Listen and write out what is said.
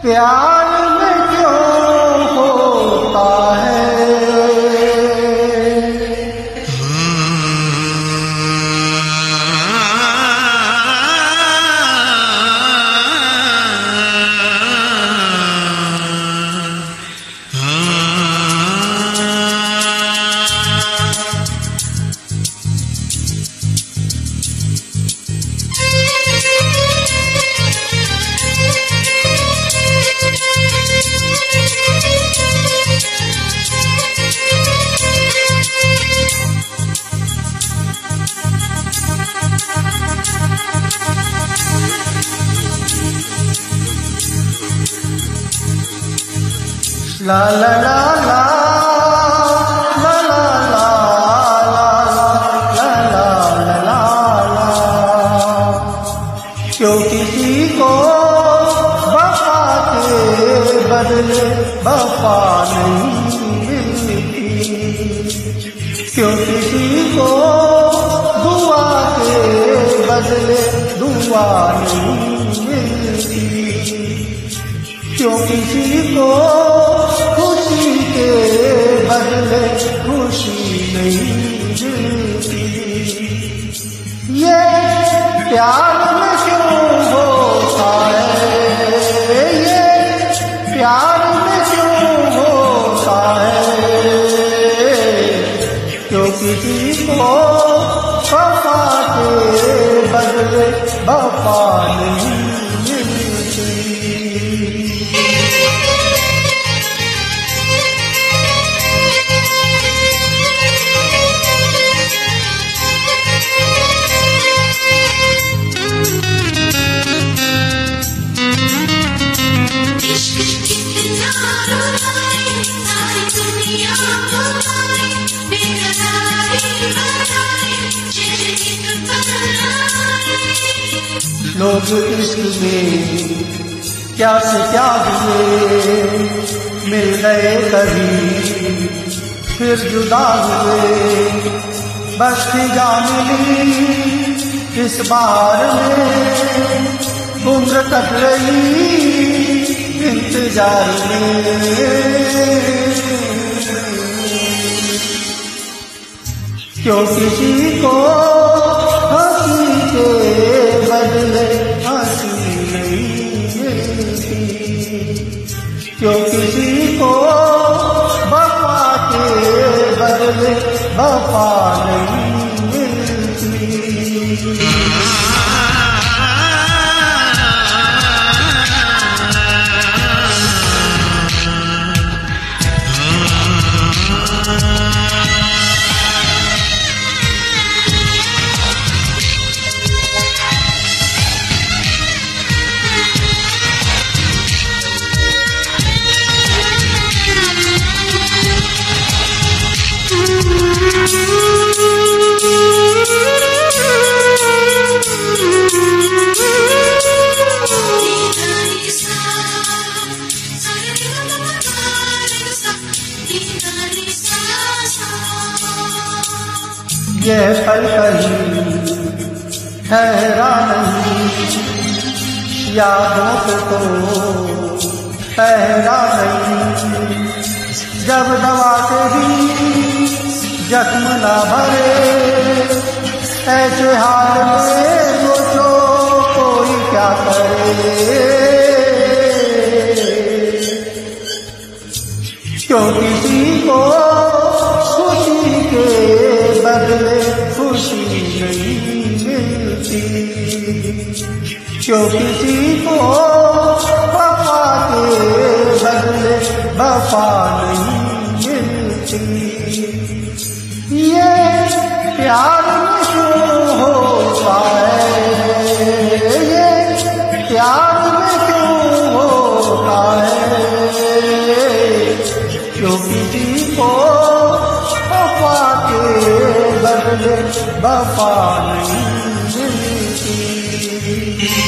प्यार में क्यों होता है ला ला ला ला ला ला ला ला ला ला। क्यों किसी को वफा के बदले वफा नहीं मिलती, क्यों किसी को दुआ के बदले दुआ नहीं मिलती, क्यों किसी को खुशी के बदले खुशी नहीं मिलती। ये प्यार में क्यों होता है, ये प्यार में क्यों होता है, क्यों किसी को वफा के बदले वफा नहीं मिलती। लोग इश्क में क्या से क्या हुए, मिल गए कभी फिर जुदा हुए, बस जान ली इस बार में उम्र कट रही इंतजार में। क्यों किसी को हंसी के बदले हंसी नहीं मिलती, क्यों किसी को वफा के बदले वफा नहीं मिलती। यह पल कहीं ठहरा नहीं, यादों पे तो ठहरा नहीं, जब दवा के भी जख्म न भरे, ऐसे हाल में सोचो कोई क्या करे। क्यों किसी को खुशी के बदले खुशी नहीं मिलती, क्यों किसी को वफा के बदले वफा नहीं मिलती। ये प्यार में क्यों होता है, ये प्यार में क्यों होता है, क्यों किसी को वफा के बदले वफा नहीं मिलती।